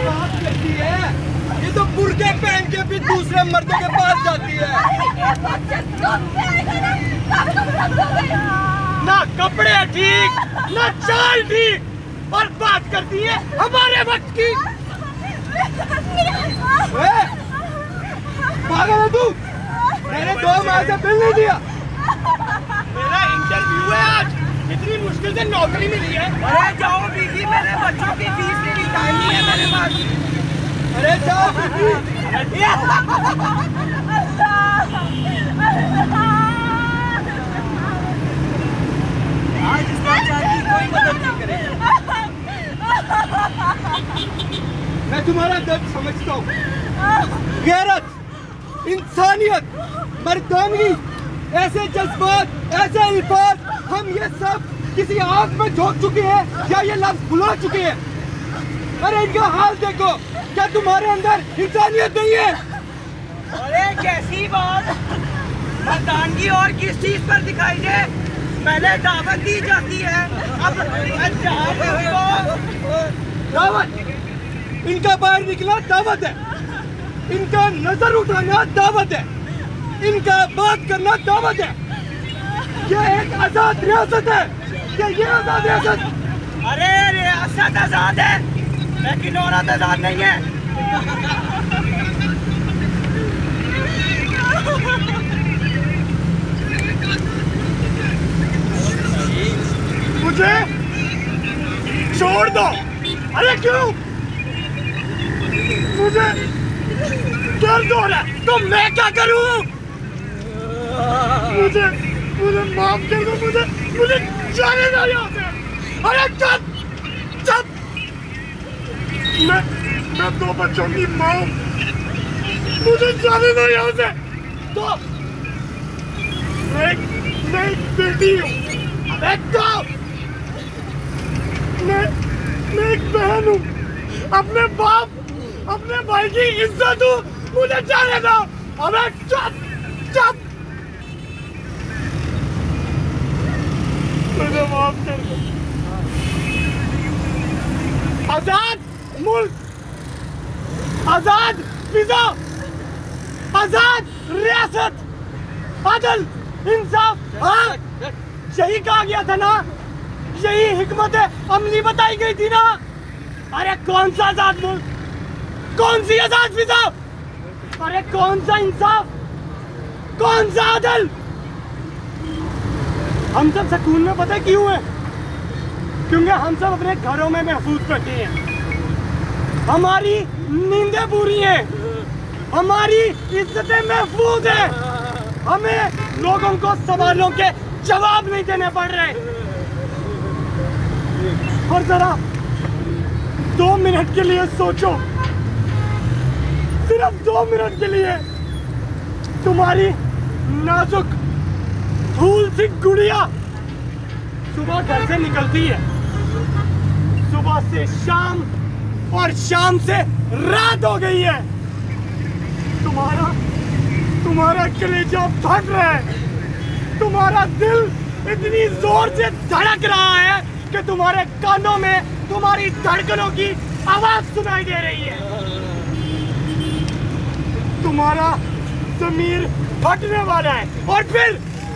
बात करती है, ये तो बुर्के पहन के भी दूसरे मर्दों के पास जाती है। ना कपड़े ठीक, ना चाल ठीक, और बात करती है हमारे वक्त की। पागल है तू? मैंने 2 माह से बिल नहीं दिया। मेरा इंटरव्यू है आज, इतनी मुश्किल से नौकरी मिली है। अरे जाओ बीवी, मेरे बच्चों की फीस नहीं, टाइम नहीं है मेरे पास। अरे जाओ बीवी। आज इस बात की कोई मदद नहीं करेगा। मैं तुम्हारा दर्द समझता हूँ। गैरत, इंसानियत, मर्दानगी, ऐसे जज्बात, ऐसे अल्फाज, हम ये सब किसी आग में झोंक चुके हैं या ये लफ्ज भुला चुके हैं। अरे इनका हाल देखो, क्या तुम्हारे अंदर इंसानियत नहीं है? अरे कैसी बात, मर्दानगी और किस चीज पर दिखाई दे? पहले दावत दी जाती है, अब दावत। इनका बाहर निकला दावत है, इनका नजर उठाना दावत है, इनका बात करना दावत है। ये एक आजाद रियासत है, क्या ये आजाद रियासत? अरे रियासत आजाद है, लेकिन औरत आजाद नहीं है। मुझे छोड़ दो। अरे क्यों? मुझे दर्द हो रहा है, तो मैं क्या करूं? मुझे माफ कर दो, मुझे जाने दो यहाँ से। अरे चुप चुप, मैं 2 बच्चों की माँ हूँ, मुझे जाने दो यहाँ से। तो मैं एक बेटी हूँ। अबे तो मैं एक बहन हूँ, अपने बाप अपने भाई की इज्जत हूँ, मुझे जाने दो। अबे चुप चुप, मुझे माफ कर दो। आजाद मुल्क, आजाद फिजा, आजाद रियासत, अदल, इंसाफ। हाँ, यही कहा गया था ना, यही हिकमत अमली बताई गई थी ना। अरे कौन सा आजाद मुल्क, कौन सी आजाद फिजा, अरे कौन सा इंसाफ, कौन सा अदल? हम सब सुकून में पता क्यों है? क्योंकि हम सब अपने घरों में महफूज बैठे हैं, हमारी नींदें पूरी हैं, हमारी इज्जतें महफूज हैं, हमें लोगों को सवालों के जवाब नहीं देने पड़ रहे। और जरा 2 मिनट के लिए सोचो, सिर्फ 2 मिनट के लिए। तुम्हारी नाजुक फूल सी गुड़िया सुबह घर से निकलती है, सुबह से शाम और शाम से रात हो गई है। तुम्हारा कलेजा फट रहा है, तुम्हारा दिल इतनी जोर से धड़क रहा है कि तुम्हारे कानों में तुम्हारी धड़कनों की आवाज सुनाई दे रही है। तुम्हारा ज़मीर फटने वाला है, और फिर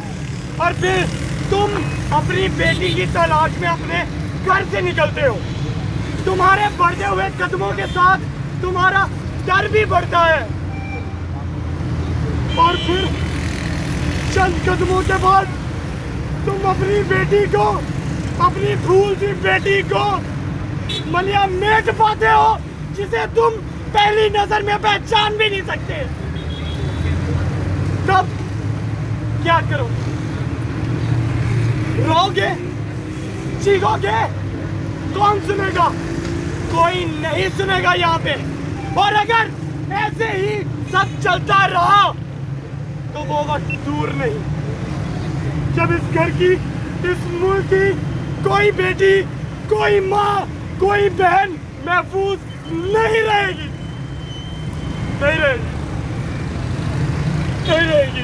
तुम अपनी बेटी की तलाश में अपने घर से निकलते हो। तुम्हारे बढ़ते हुए कदमों के साथ तुम्हारा डर भी बढ़ता है, और फिर चंद कदमों के बाद तुम अपनी बेटी को, अपनी फूल सी बेटी को मलिया मेट पाते हो, जिसे तुम पहली नजर में पहचान भी नहीं सकते। तब क्या करो? रोगे, चीखोगे, कौन सुनेगा? कोई नहीं सुनेगा यहाँ पे। और अगर ऐसे ही सब चलता रहा तो वो वक्त दूर नहीं जब इस घर की, इस मुल्क की कोई बेटी, कोई माँ, कोई बहन महफूज नहीं रहेगी, नहीं रहेगी, नहीं रहेगी।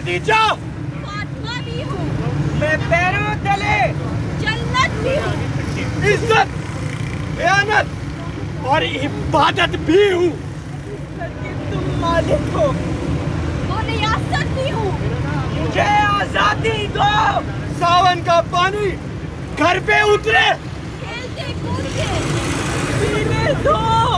खदीजा, फातिमा भी हूँ, मैं पैरों तले जन्नत भी हूँ, इज्जत, मेहनत और इबादत भी हूँ। तुम मालिक हो, और रियासत भी हूँ। मुझे आजादी दो। सावन का पानी घर पे उतरे, खेलते कूदते पीने दो।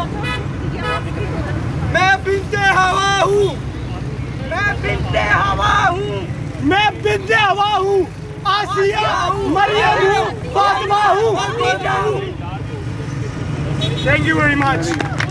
मैं बिनते हवा हूँ, मैं बिनते हवा हूँ, मैं बिनते हवा हूँ, आसिया मरियम हूँ, फातिमा हूँ, खदीजा हूँ। Thank you very much.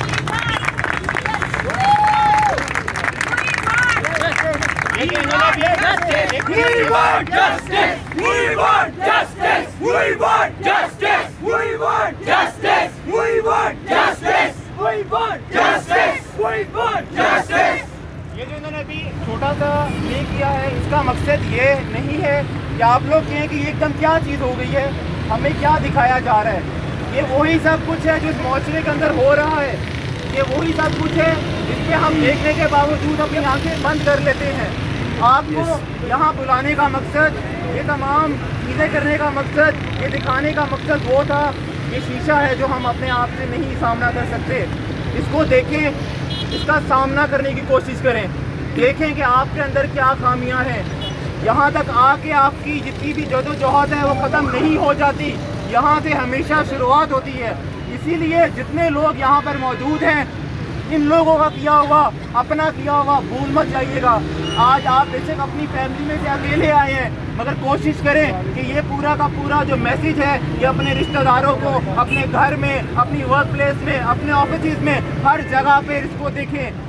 We want justice! We want justice! We want justice! We want justice! We want justice! We want justice! We want justice! ये जो इन्होंने अभी छोटा सा प्ले किया है, इसका मकसद ये नहीं है कि आप लोग कहें कि एकदम क्या चीज़ हो गई है, हमें क्या दिखाया जा रहा है। ये वही सब कुछ है जो इस माशरे के अंदर हो रहा है, ये वही सब कुछ है जिसपे हम देखने के बावजूद अपनी आंखें बंद कर लेते हैं। आपको यहाँ बुलाने का मकसद, ये तमाम चीज़ें करने का मकसद, ये दिखाने का मकसद वो था। ये शीशा है जो हम अपने आप से नहीं सामना कर सकते। इसको देखें, इसका सामना करने की कोशिश करें, देखें कि आपके अंदर क्या खामियां हैं। यहाँ तक आके आपकी जितनी भी जदोजहद है वो ख़त्म नहीं हो जाती, यहाँ से हमेशा शुरुआत होती है। इसीलिए जितने लोग यहाँ पर मौजूद हैं, इन लोगों का किया हुआ, अपना किया हुआ भूल मत जाइएगा। आज आप बेशक अपनी फैमिली में से अकेले आए हैं, मगर कोशिश करें कि ये पूरा का पूरा जो मैसेज है ये अपने रिश्तेदारों को, अपने घर में, अपनी वर्क प्लेस में, अपने ऑफिस में, हर जगह पे इसको देखें।